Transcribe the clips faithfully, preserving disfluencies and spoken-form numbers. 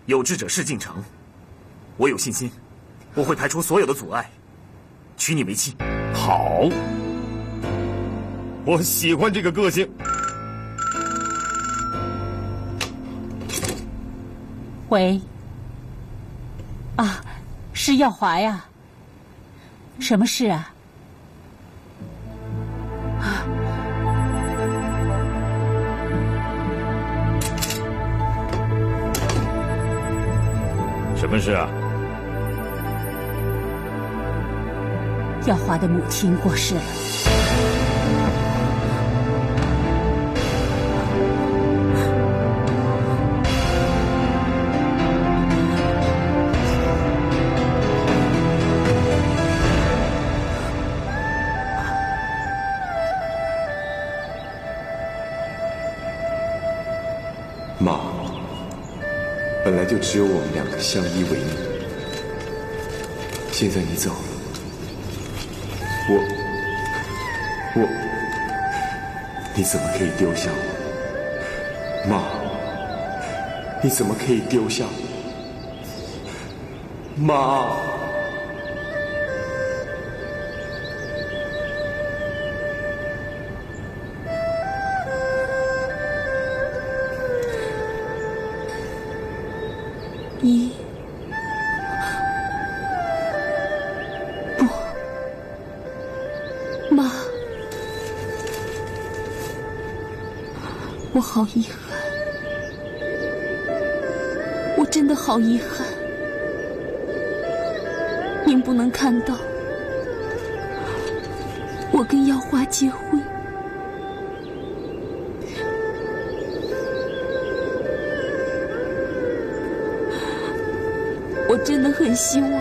有志者事竟成，我有信心，我会排除所有的阻碍，娶你为妻。 好，我喜欢这个个性。 喂，啊，是耀华呀？什么事啊？啊， 什么事啊？ 耀华的母亲过世了。 妈，本来就只有我们两个相依为命，现在你走了，我我你怎么可以丢下我？妈，你怎么可以丢下我？妈。 你不，妈，我好遗憾，我真的好遗憾，您不能看到我跟耀华结婚。我真的很希望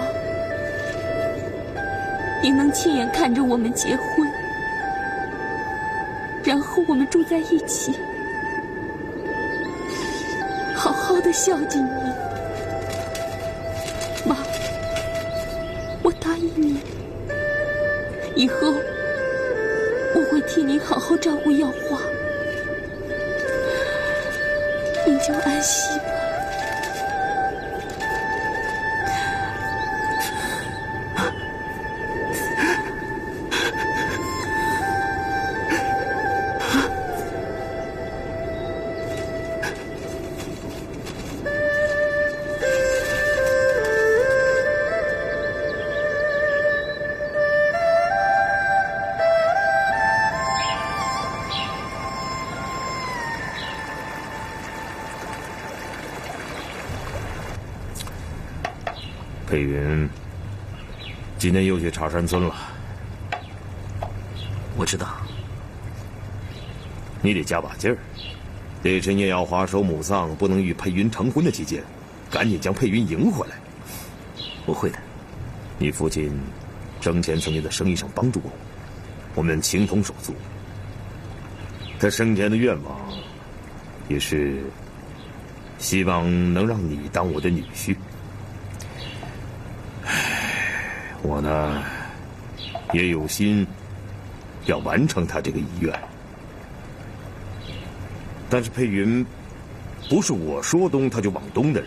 你能亲眼看着我们结婚，然后我们住在一起，好好的孝敬你。妈，我答应你，以后我会替你好好照顾耀华，您就安息吧。 佩云今天又去茶山村了。 我知道。 你得加把劲儿，得趁叶耀华守母丧不能与佩云成婚的期间，赶紧将佩云迎回来。 我会的。 你父亲生前曾经在生意上帮助过我，我们情同手足。他生前的愿望也是希望能让你当我的女婿。我呢，也有心要完成他这个遗愿，但是佩云不是我说东他就往东的人，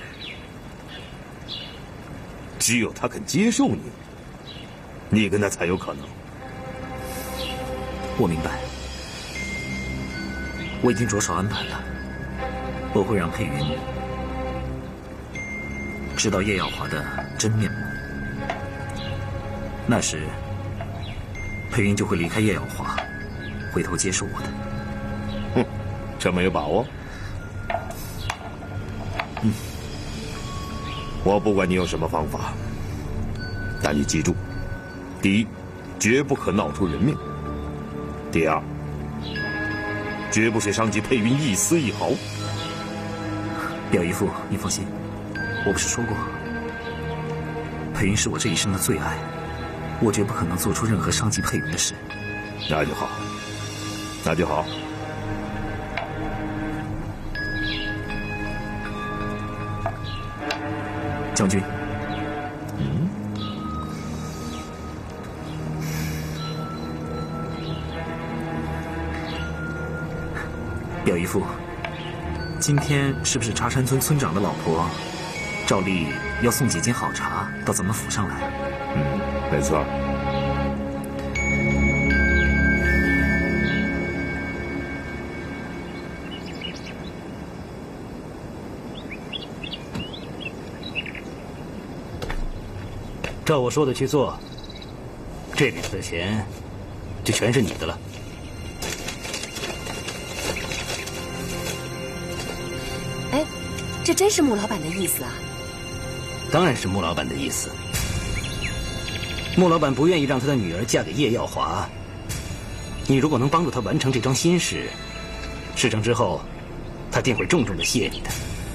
只有他肯接受你，你跟他才有可能。 我明白，我已经着手安排了，我会让佩云知道叶耀华的真面目。那时，佩云就会离开叶耀华，回头接受我的。 哼，这么有把握？ 嗯， 我不管你有什么方法，但你记住：第一，绝不可闹出人命；第二，绝不许伤及佩云一丝一毫。 表姨父，你放心，我不是说过，佩云是我这一生的最爱。我绝不可能做出任何伤及佩云的事。 那就好，那就好。 将军， 嗯， 表姨父，今天是不是茶山村村长的老婆照例要送几斤好茶到咱们府上来。 嗯，没错。 照我说的去做，这里头的钱就全是你的了。 哎，这真是穆老板的意思啊？ 当然是穆老板的意思。穆老板不愿意让他的女儿嫁给叶耀华。你如果能帮助他完成这桩心事，事成之后，他定会重重的谢你的。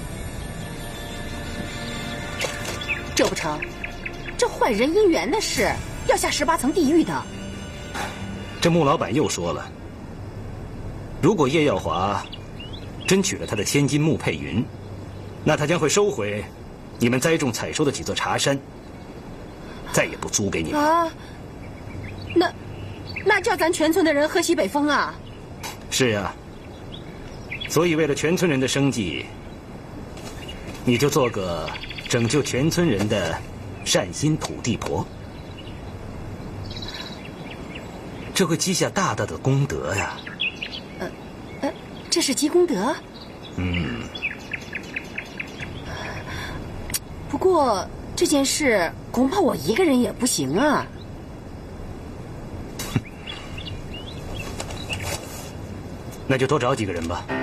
这不成？这坏人姻缘的事，要下十八层地狱的。 这穆老板又说了，如果叶耀华真娶了他的千金穆佩云，那他将会收回你们栽种采收的几座茶山，再也不租给你们。 啊，那那叫咱全村的人喝西北风啊！ 是呀，所以为了全村人的生计，你就做个拯救全村人的善心土地婆，这会积下大大的功德呀。 呃呃，这是积功德？ 嗯。 不过这件事恐怕我一个人也不行啊。 那就多找几个人吧。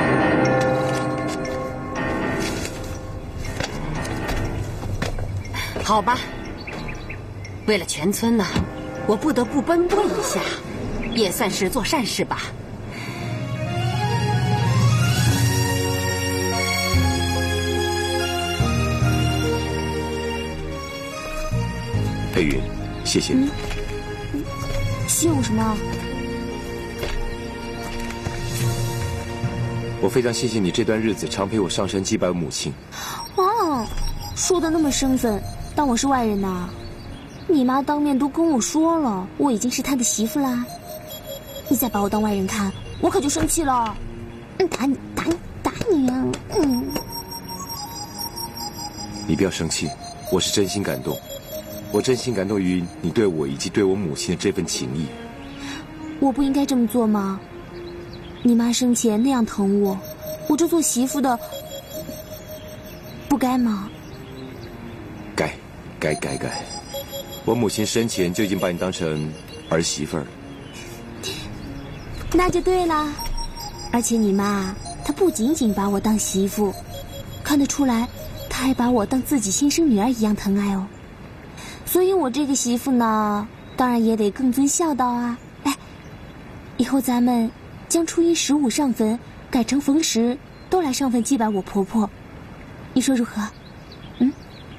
好吧，为了全村呢，我不得不奔波一下，也算是做善事吧。 佩云，谢谢你。 嗯，谢我什么？ 我非常谢谢你这段日子常陪我上山祭拜我母亲。 哦，说的那么生分，当我是外人呐？你妈当面都跟我说了，我已经是她的媳妇啦。你再把我当外人看，我可就生气了。嗯，打你，打你，打你啊！嗯。 你不要生气，我是真心感动。我真心感动于你对我以及对我母亲的这份情谊。 我不应该这么做吗？你妈生前那样疼我，我这做媳妇的不该吗？ 该，该该该。我母亲生前就已经把你当成儿媳妇儿了。 那就对啦。而且你妈她不仅仅把我当媳妇，看得出来，她还把我当自己亲生女儿一样疼爱哦。所以我这个媳妇呢，当然也得更遵孝道啊。哎，以后咱们将初一十五上坟改成逢十都来上坟祭拜我婆婆，你说如何？嗯，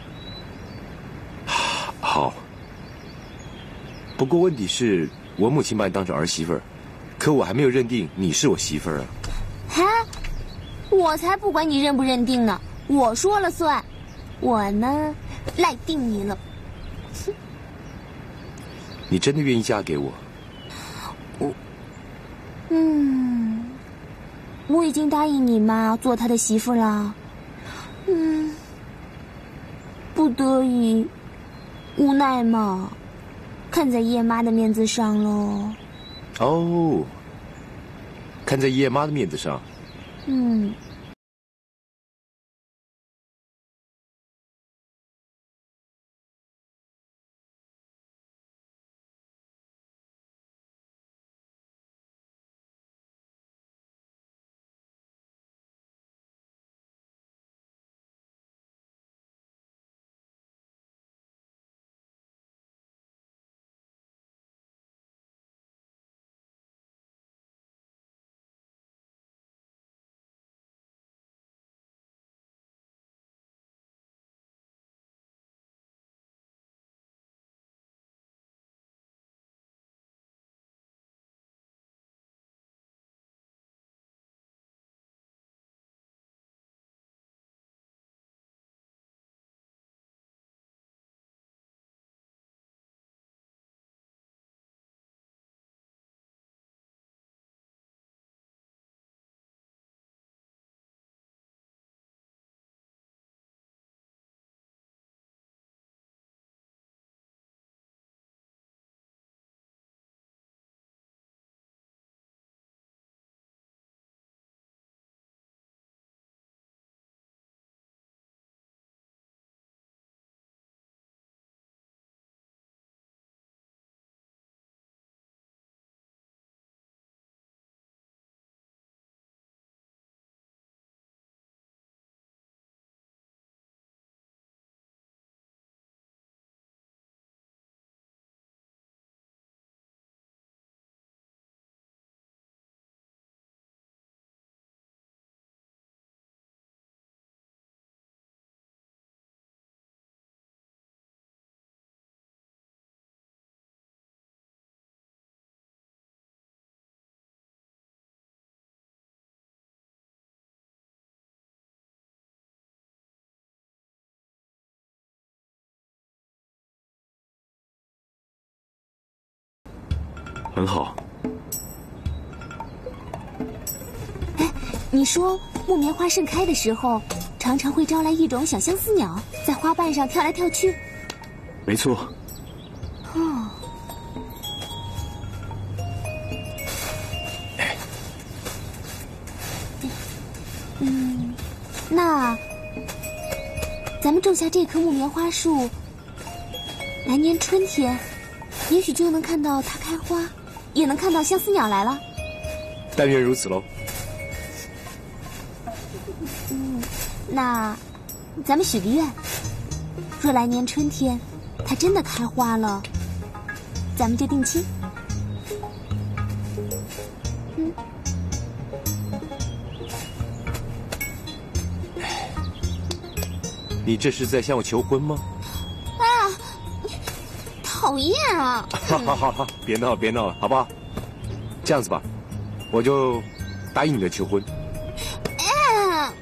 好。不过问题是我母亲把你当成儿媳妇儿，可我还没有认定你是我媳妇儿啊。 哈，我才不管你认不认定呢，我说了算。我呢，赖定你了。 你真的愿意嫁给我？ 我，嗯，我已经答应你妈做她的媳妇了。嗯，不得已，无奈嘛，看在叶妈的面子上喽。 哦，看在叶妈的面子上。 嗯。 很好。 哎，你说木棉花盛开的时候，常常会招来一种小相思鸟，在花瓣上跳来跳去。 没错。 哦。嗯，那咱们种下这棵木棉花树，来年春天，也许就能看到它开花，也能看到相思鸟来了。 但愿如此喽。 嗯，那咱们许个愿，若来年春天它真的开花了，咱们就定亲。嗯。 你这是在向我求婚吗？ 啊！讨厌啊！ 好好好好，别闹了别闹了，好不好？这样子吧，我就答应你的求婚。 啊！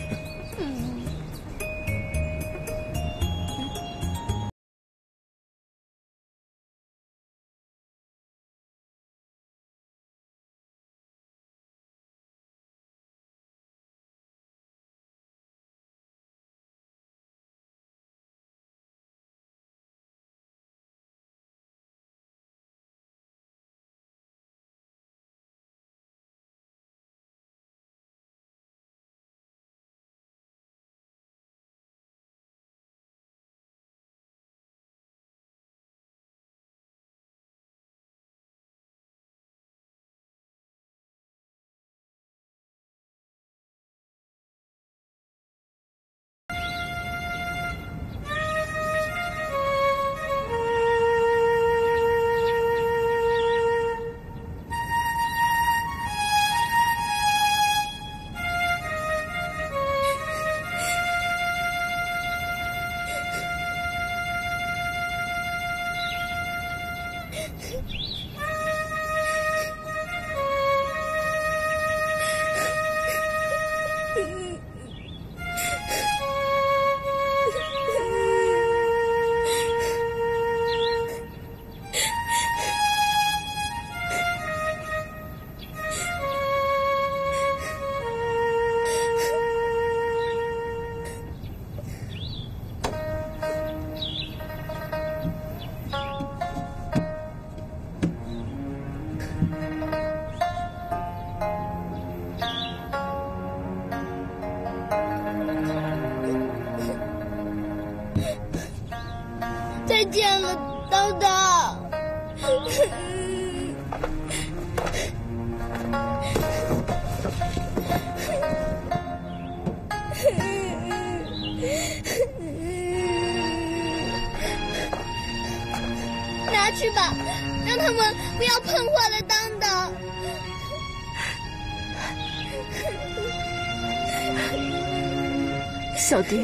再见了，当当。拿去吧，让他们不要碰坏了当当。 小蝶，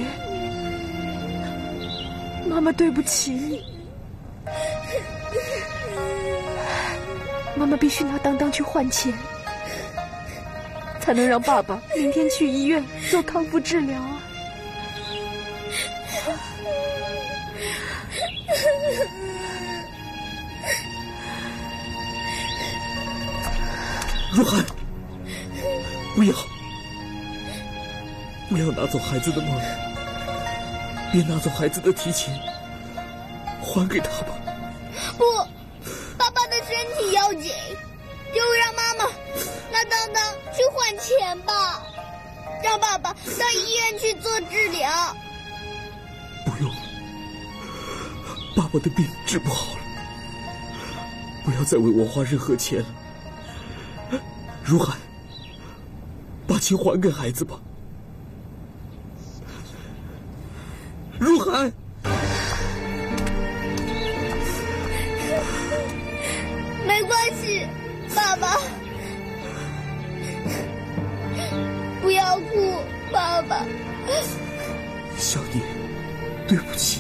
妈妈对不起你。妈妈必须拿当当去换钱，才能让爸爸明天去医院做康复治疗啊。 若涵，不要，不要拿走孩子的梦，别拿走孩子的提琴，还给他吧。 不，爸爸的身体要紧，就让妈妈拿当当去换钱吧，让爸爸到医院去做治疗。 不用，爸爸的病治不好了，不要再为我花任何钱了。如涵，把钱还给孩子吧。如涵， 没关系，爸爸，不要哭，爸爸。 小蝶，对不起。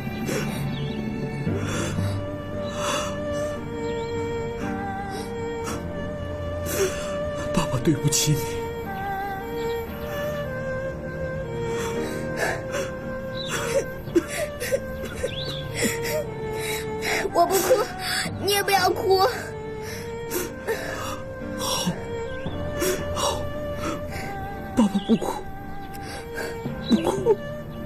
爸爸对不起你。 我不哭，你也不要哭。 爸爸不哭，不哭。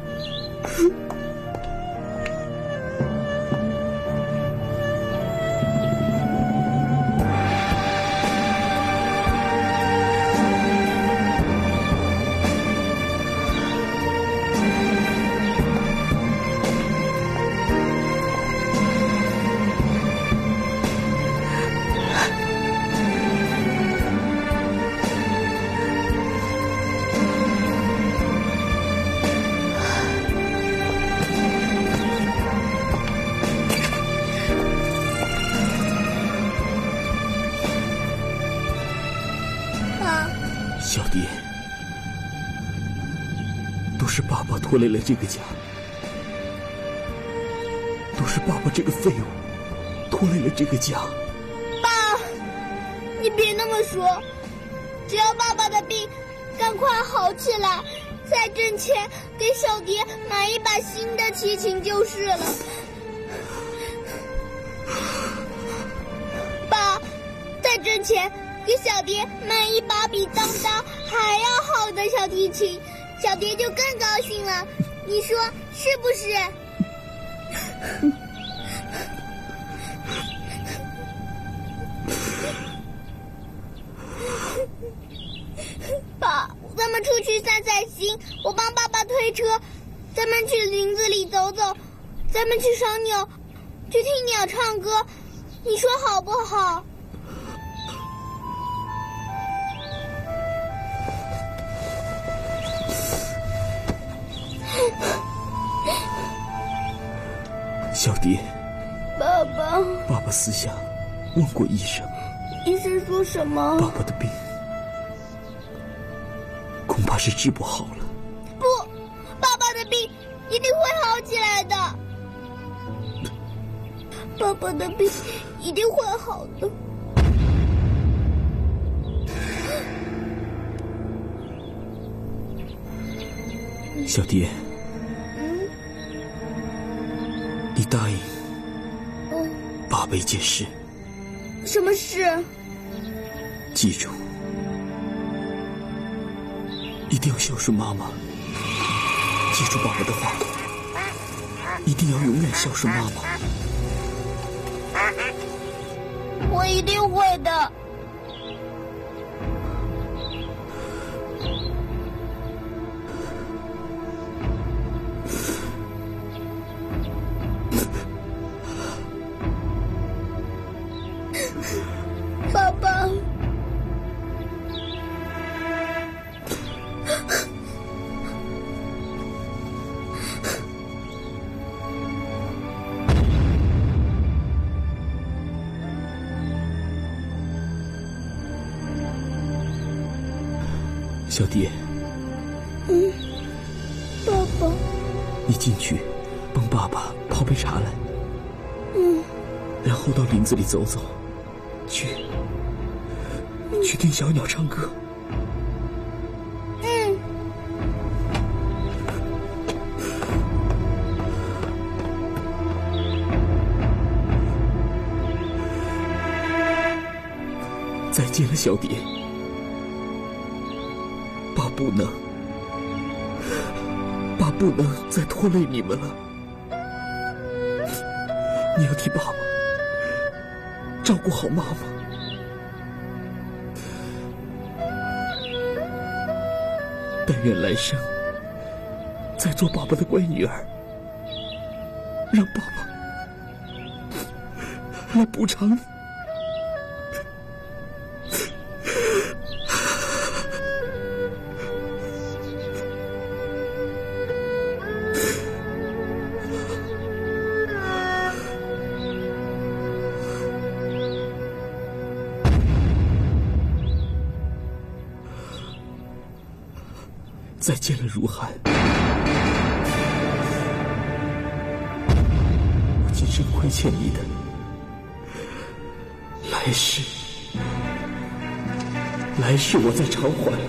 小蝶，都是爸爸拖累了这个家，都是爸爸这个废物拖累了这个家。 爸，你别那么说，只要爸爸的病赶快好起来，再挣钱给小蝶买一把新的齐琴就是了。爸，再挣钱给小蝶买一把比当当还要好的小提琴，小蝶就更高兴了，你说是不是？爸，咱们出去散散心，我帮爸爸推车，咱们去林子里走走，咱们去赏鸟，去听鸟唱歌，你说好不好？ 小蝶， 爸爸， 爸爸私下问过医生， 医生说什么？ 爸爸的病恐怕是治不好了。 不，爸爸的病一定会好起来的，爸爸的病一定会好的。 小蝶， 嗯， 你答应嗯， 爸爸一件事， 什么事？ 记住，一定要孝顺妈妈。记住爸爸的话，一定要永远孝顺妈妈。 我一定会的。爸爸， 小蝶， 嗯，爸爸， 你进去帮爸爸泡杯茶来， 嗯， 然后到林子里走走，去去听小鸟唱歌。 嗯， 再见了，小蝶。爸不能，爸不能再拖累你们了。你要替爸爸照顾好妈妈。但愿来生再做爸爸的乖女儿，让爸爸来补偿你。再见了，如涵，我今生亏欠你的，来世，来世我再偿还。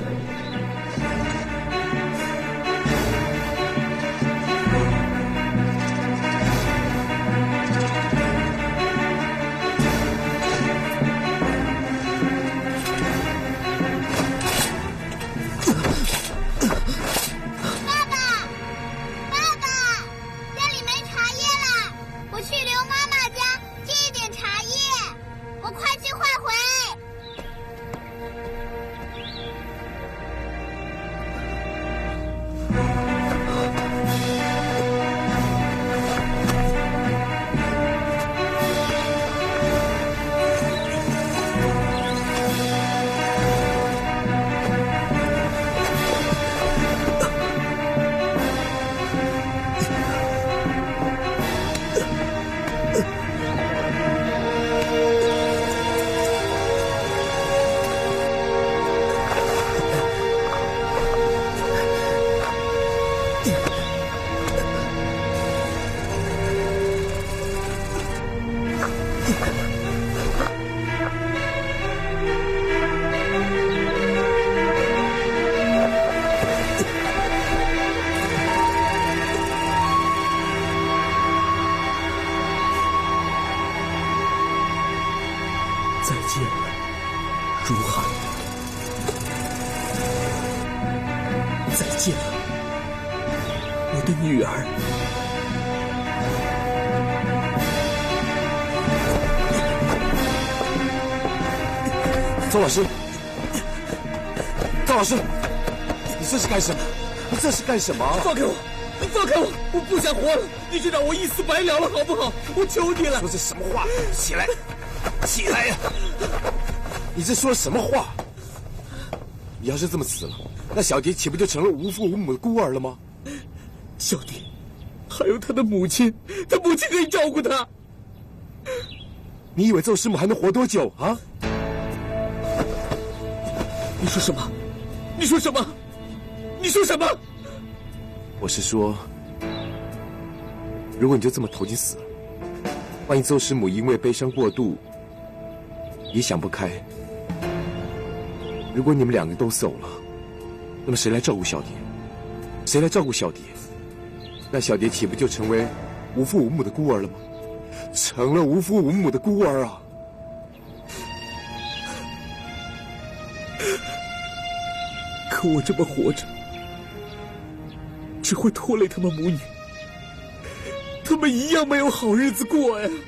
再见了，我的女儿。 周老师，周老师，你这是干什么？你这是干什么？ 放开我！你放开我！我不想活了，你就让我一死百了了，好不好？我求你了！ 说这什么话？起来，起来呀！你这说什么话？你要是这么死了，那小蝶岂不就成了无父无母的孤儿了吗？ 小蝶，还有他的母亲，他母亲可以照顾他。 你以为邹师母还能活多久啊？ 你说什么？你说什么？你说什么？ 我是说，如果你就这么投进死了，万一邹师母因为悲伤过度，也想不开，如果你们两个都走了，那么谁来照顾小蝶？谁来照顾小蝶？那小蝶岂不就成为无父无母的孤儿了吗？成了无父无母的孤儿啊！ 可我这么活着，只会拖累他们母女，他们一样没有好日子过呀。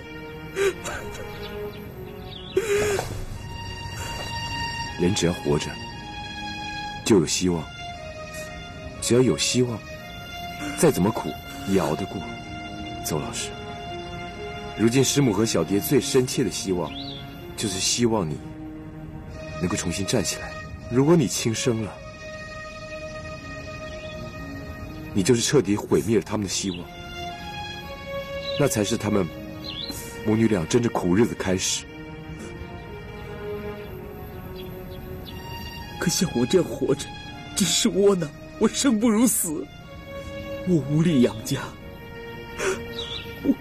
人只要活着，就有希望。只要有希望，再怎么苦也熬得过。邹老师，如今师母和小蝶最深切的希望，就是希望你能够重新站起来。如果你轻生了，你就是彻底毁灭了他们的希望，那才是他们母女俩真正苦日子开始。 可像我这样活着，真是窝囊，我生不如死，我无力养家，我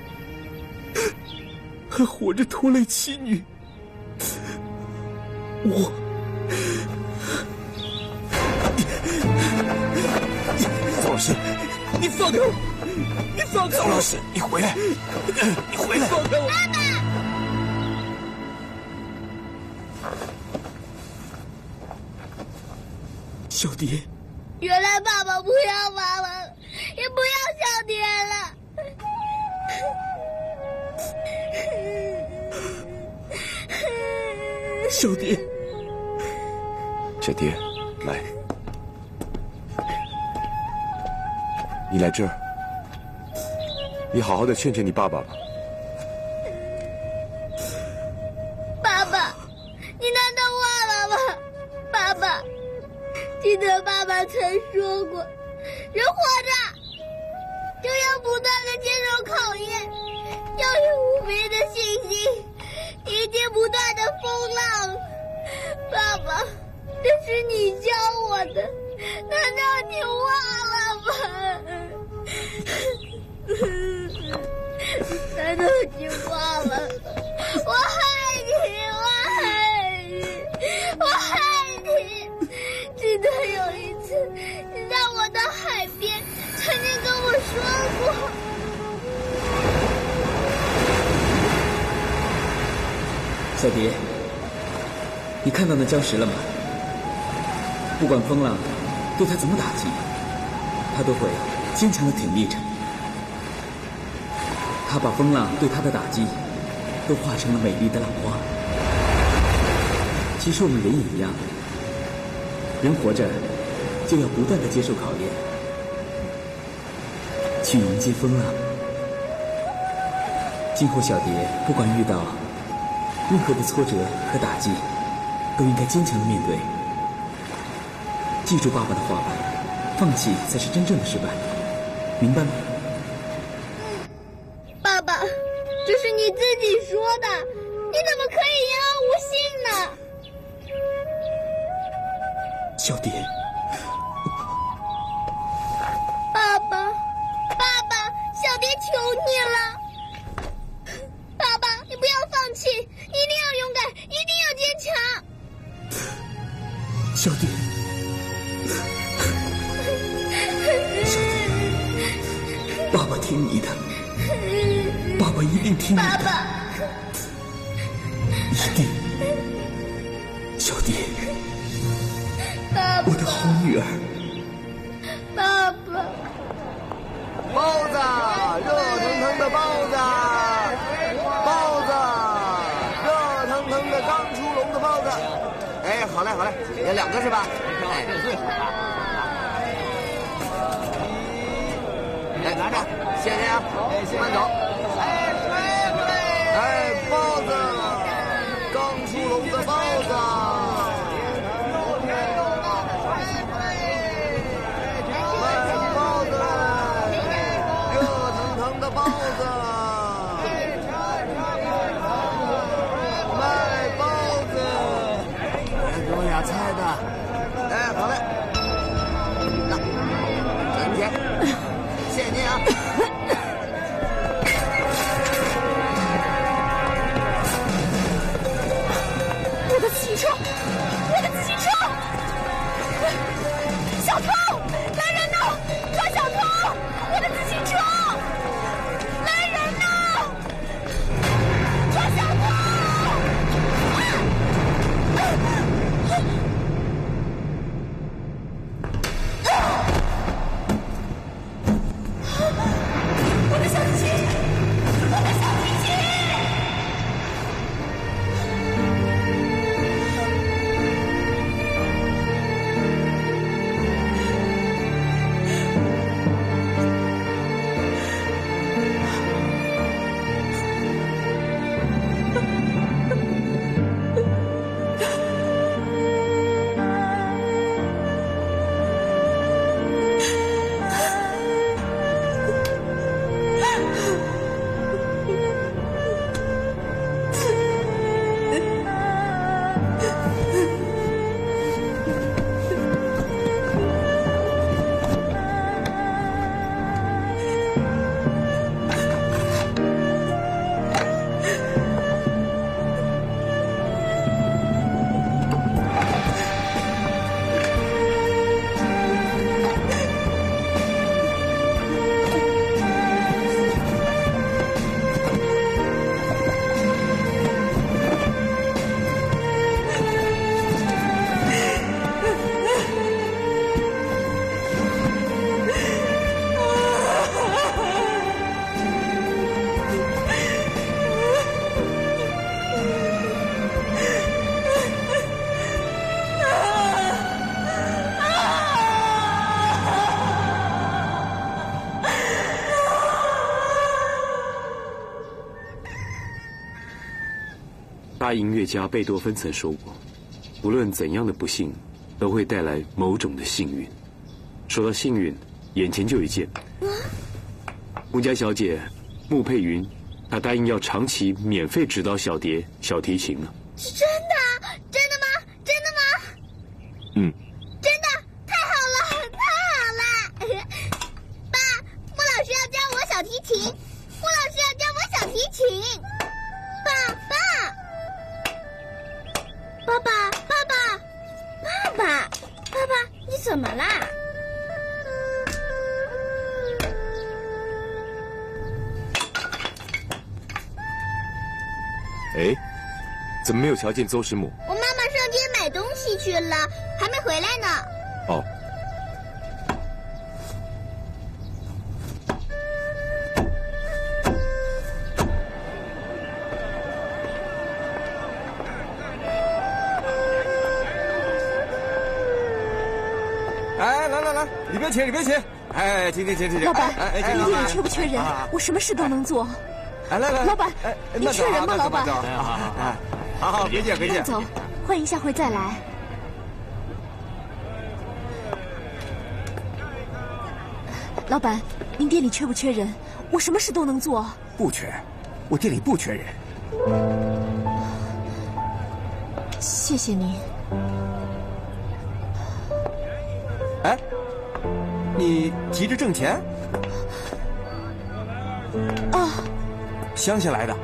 还活着拖累妻女，我。 邹老师， 你放开我！你放开我！ 邹老师，你回来！你回来！ 放开我！ 爸爸！ 小蝶， 原来爸爸不要妈妈了，也不要小蝶了。 小蝶， 小蝶，来。你来这儿，你好好的劝劝你爸爸吧。 爸爸，你难道忘了吗？爸爸，记得爸爸曾说过，人活着就要不断的接受考验，要有无比的信心，迎接不断的风浪。爸爸，这是你教我的，难道你忘了吗？难道你忘了？我爱你，我爱你，我爱你！记得有一次，你在我的海边曾经跟我说过。 小蝶，你看到那礁石了吗？不管风浪对他怎么打击，他都会坚强的挺立着。他把风浪对他的打击都化成了美丽的浪花。其实我们人也一样，人活着就要不断的接受考验，去迎接风浪。今后小蝶不管遇到任何的挫折和打击，都应该坚强的面对。记住爸爸的话吧，放弃才是真正的失败，明白吗？ 爸爸，这是你自己说的，你怎么可以言而无信呢？ 小蝶， 爸爸，爸爸，小蝶求你了，爸爸，你不要放弃，一定要勇敢，一定要坚强。 小蝶，小蝶，爸爸听你的，爸爸一定听你的， 爸爸， 一定。小蝶， 爸爸， 我的好女儿， 的包子，包子，热腾腾的刚出笼的包子。哎，好嘞好嘞，有两个是吧？哎，来拿着，谢谢啊，慢走。哎，包子，刚出笼的包子。包子，卖包子，来给我俩菜的。哎，好嘞，那真甜，谢谢您啊。 我的自行车，我的自行车！小偷，来人呐！抓小偷！我的自行车！ 大音乐家贝多芬曾说过，无论怎样的不幸，都会带来某种的幸运。说到幸运，眼前就有一件。穆家小姐穆佩云，她答应要长期免费指导小蝶小提琴了。 是真的？真的吗？真的吗？ 嗯。 真的，太好了，太好了！爸，穆老师要教我小提琴，穆老师要教我小提琴。爸爸。爸爸，爸爸，爸爸，爸爸，你怎么啦？ 哎，怎么没有瞧见邹师母？ 我妈妈上街买东西去了，还没回来呢。 哦。 里边请，里边请！哎，请请请请！ 老板， 哎， 你店里缺不缺人？我什么事都能做。 哎，来来， 老板，你缺人吗？老板， 好好，别介，别介。 走，欢迎下回再来。老板，您店里缺不缺人？我什么事都能做。 不缺，我店里不缺人。 谢谢您。 哎。你急着挣钱？ 啊， 乡下来的。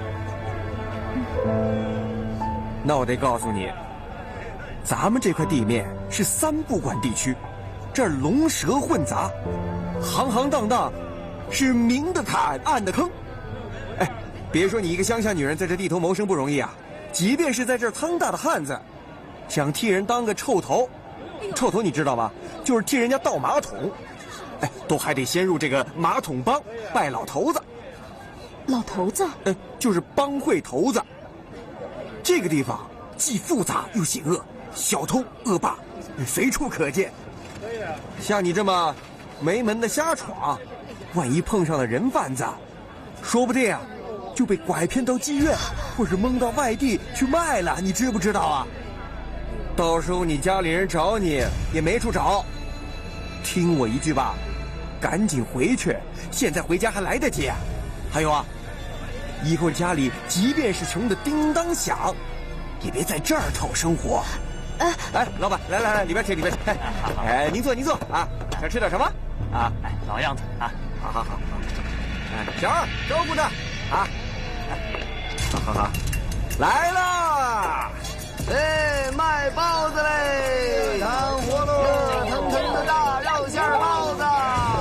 那我得告诉你，咱们这块地面是三不管地区，这儿龙蛇混杂，行行当当，是明的坎，暗的坑。哎，别说你一个乡下女人在这地头谋生不容易啊，即便是在这儿汤大的汉子，想替人当个臭头。臭头你知道吗？就是替人家倒马桶，哎，都还得先入这个马桶帮拜老头子。 老头子？ 呃，就是帮会头子。这个地方既复杂又险恶，小偷恶霸随处可见。像你这么没门的瞎闯，万一碰上了人贩子，说不定啊就被拐骗到妓院，或是蒙到外地去卖了，你知不知道啊？到时候你家里人找你也没处找。听我一句吧，赶紧回去，现在回家还来得及。还有啊，以后家里即便是穷的叮当响，也别在这儿讨生活。哎，哎，老板，来来来，里边请，里边请。哎，您坐，您坐啊。想吃点什么？啊， 哎，老样子啊。 好好好。哎，小二招呼着啊。好好好，来啦！哎，卖包子嘞，干活喽！热腾腾的大肉馅包子。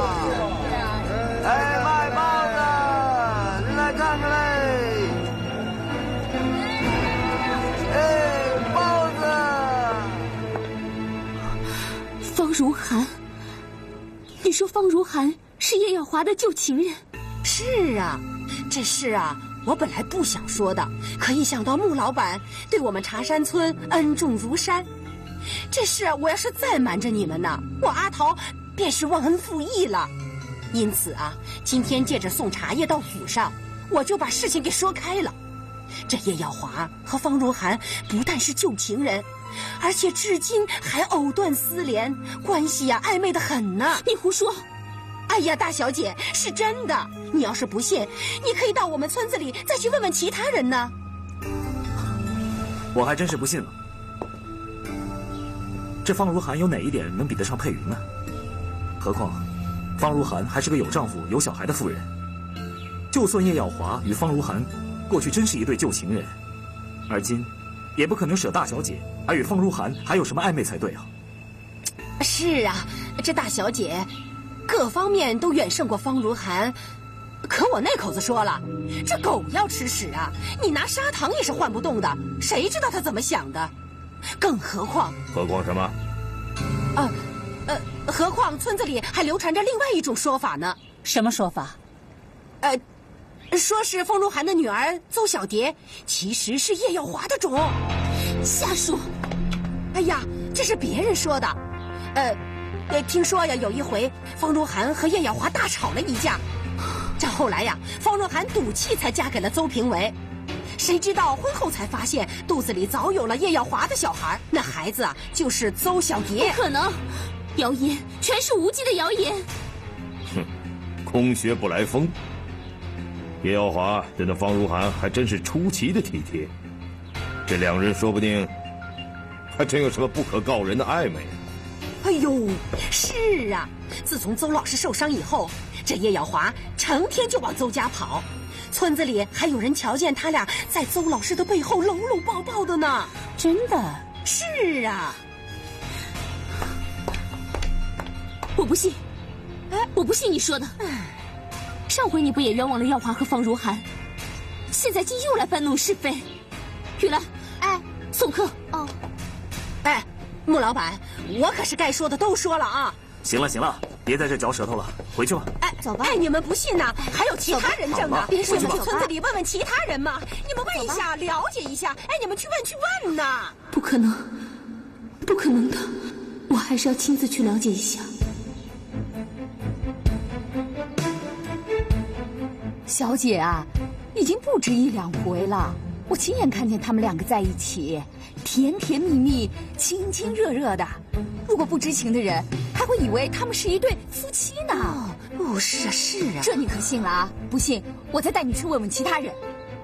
哎，卖包子，您来看看嘞。哎，包子。方如涵，你说方如涵是叶耀华的旧情人？ 是啊，这事啊，我本来不想说的，可一想到穆老板对我们茶山村恩重如山，这事我要是再瞒着你们呢，我阿桃便是忘恩负义了。因此啊，今天借着送茶叶到府上，我就把事情给说开了。这叶耀华和方如涵不但是旧情人，而且至今还藕断丝连，关系呀、啊、暧昧得很呢。 你胡说！ 哎呀，大小姐，是真的。你要是不信，你可以到我们村子里再去问问其他人呢。 我还真是不信了。这方如涵有哪一点能比得上佩云呢？何况，方如涵还是个有丈夫、有小孩的妇人。就算叶耀华与方如涵过去真是一对旧情人，而今也不可能舍大小姐而与方如涵还有什么暧昧才对啊。 是啊，这大小姐各方面都远胜过方如涵，可我那口子说了，这狗要吃屎啊，你拿砂糖也是换不动的，谁知道他怎么想的？更何况何况什么？ 呃呃，何况村子里还流传着另外一种说法呢。 什么说法？ 呃，说是方如涵的女儿邹小蝶其实是叶耀华的种。 瞎说！ 哎呀，这是别人说的。呃呃，听说呀，有一回方如涵和叶耀华大吵了一架，这后来呀，方如涵赌气才嫁给了邹平为。谁知道婚后才发现肚子里早有了叶耀华的小孩，那孩子啊就是邹小蝶。 不可能，谣言全是无稽的谣言。 哼，空穴不来风。叶耀华对那方如涵还真是出奇的体贴，这两人说不定还真有什么不可告人的暧昧。 哎呦，是啊，自从邹老师受伤以后，这叶耀华成天就往邹家跑，村子里还有人瞧见他俩在邹老师的背后搂搂抱抱的呢。 真的？ 是啊。 我不信，哎，我不信你说的。上回你不也冤枉了耀华和方如涵，现在竟又来搬弄是非。雨兰， 哎， 送客。 哦。 哎，穆老板，我可是该说的都说了啊。 行了行了，别在这嚼舌头了，回去吧。 哎，走吧。哎，你们不信呢，还有其他人证呢。别说去村子里问问其他人嘛，你们问一下，了解一下。哎，你们去问去问呐。 不可能，不可能的，我还是要亲自去了解一下。 小姐啊，已经不止一两回了，我亲眼看见他们两个在一起，甜甜蜜蜜，亲亲热热的。如果不知情的人，还会以为他们是一对夫妻呢。 哦，是啊，是啊， 这你可信了啊？不信，我再带你去问问其他人。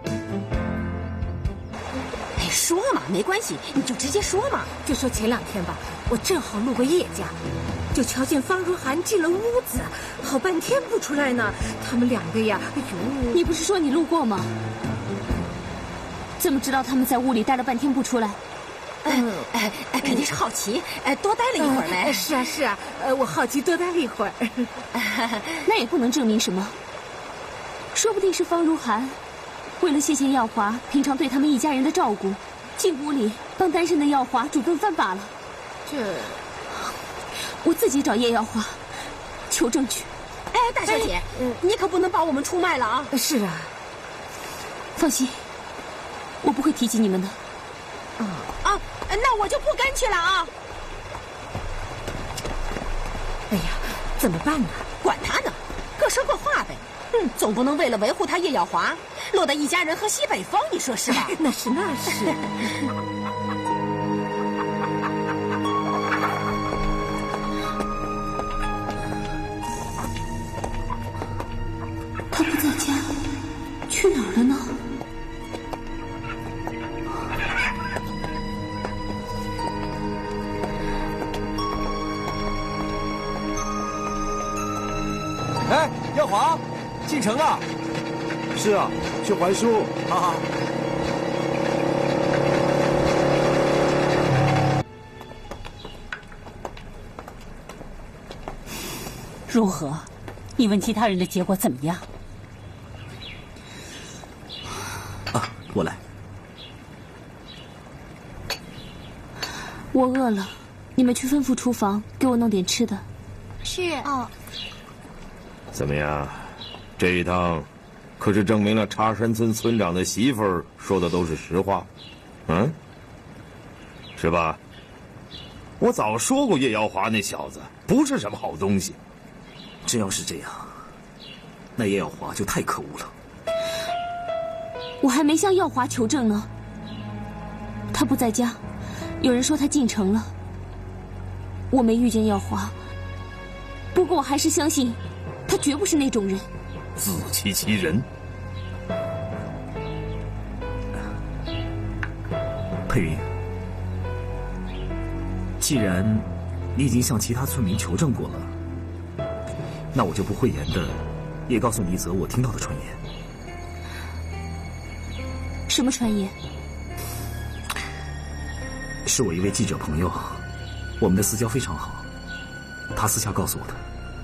哎，说嘛，没关系，你就直接说嘛。 就说前两天吧，我正好路过叶家，就瞧见方如涵进了屋子，好半天不出来呢。他们两个呀，哎呦！ 你不是说你路过吗？怎么知道他们在屋里待了半天不出来？ 嗯，哎哎，肯定是好奇，哎，多待了一会儿嘞。 嗯、是啊是啊，呃，我好奇多待了一会儿。 那也不能证明什么，说不定是方如涵为了谢谢耀华平常对他们一家人的照顾，进屋里帮单身的耀华煮顿饭罢了。 这， 我自己找叶耀华求证据。 哎，大小姐，嗯，你可不能把我们出卖了啊！ 是啊， 放心，我不会提及你们的。 啊啊，那我就不跟去了啊！ 哎呀，怎么办呢？ 管他呢，各说各话呗。嗯，总不能为了维护他叶耀华，落得一家人喝西北风，你说是吧？ 那是那是。 他不在家，去哪儿了呢？ 哎，耀华，进城了。 是啊，去还书。 好好。 如何？你问其他人的结果怎么样？ 啊，我来。 我饿了，你们去吩咐厨房给我弄点吃的。 是哦。 怎么样？这一趟，可是证明了茶山村村长的媳妇儿说的都是实话，嗯，是吧？我早说过，叶耀华那小子不是什么好东西。 真要是这样，那叶耀华就太可恶了。 我还没向耀华求证呢。他不在家，有人说他进城了。我没遇见耀华，不过我还是相信，他绝不是那种人。 自欺欺人。 佩云，既然你已经向其他村民求证过了，那我就不讳言的，也告诉你一则我听到的传言。 什么传言？ 是我一位记者朋友，我们的私交非常好，他私下告诉我的。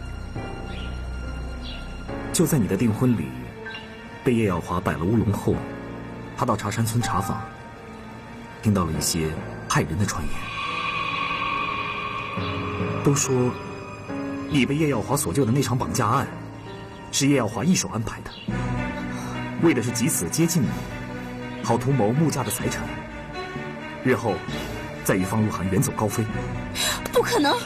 就在你的订婚礼被叶耀华摆了乌龙后，他到茶山村查访，听到了一些害人的传言。都说你被叶耀华所救的那场绑架案是叶耀华一手安排的，为的是藉此接近你，好图谋穆家的财产，日后再与方如涵远走高飞。 不可能！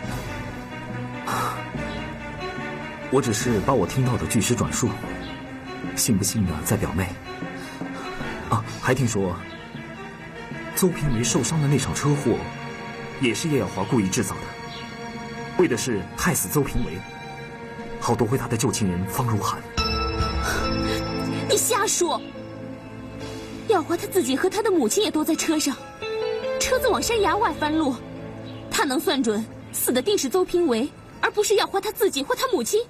我只是把我听到的据实转述，信不信呢在表妹。啊，还听说邹平为受伤的那场车祸也是叶耀华故意制造的，为的是害死邹平为，好夺回他的旧情人方如涵。 你瞎说！耀华他自己和他的母亲也都在车上，车子往山崖外翻落，他能算准死的定是邹平为，而不是耀华他自己或他母亲。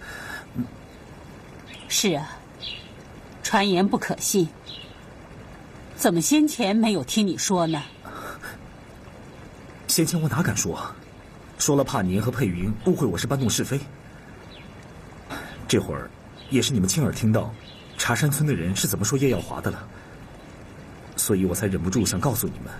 是啊，传言不可信，怎么先前没有听你说呢？ 先前我哪敢说啊，说了怕您和佩云误会我是搬弄是非。这会儿也是你们亲耳听到茶山村的人是怎么说叶耀华的了，所以我才忍不住想告诉你们。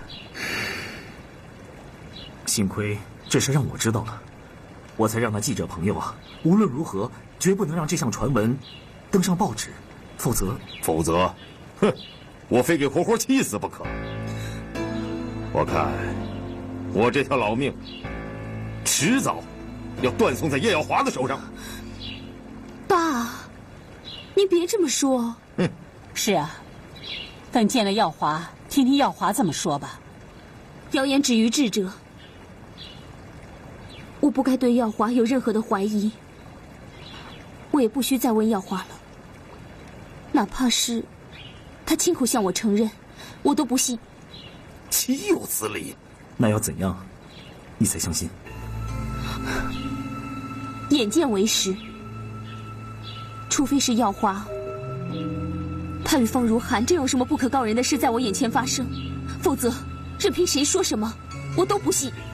幸亏这事让我知道了，我才让那记者朋友啊，无论如何绝不能让这项传闻登上报纸，否则否则，哼，我非给活活气死不可。我看我这条老命迟早要断送在叶耀华的手上。 爸，你别这么说。 嗯， 是啊，等见了耀华，听听耀华怎么说吧。 谣言止于智者，我不该对耀华有任何的怀疑，我也不需再问耀华了。哪怕是他亲口向我承认，我都不信。 岂有此理！ 那要怎样，你才相信？ 眼见为实，除非是耀华，他与方如涵真有什么不可告人的事在我眼前发生，否则任凭谁说什么，我都不信。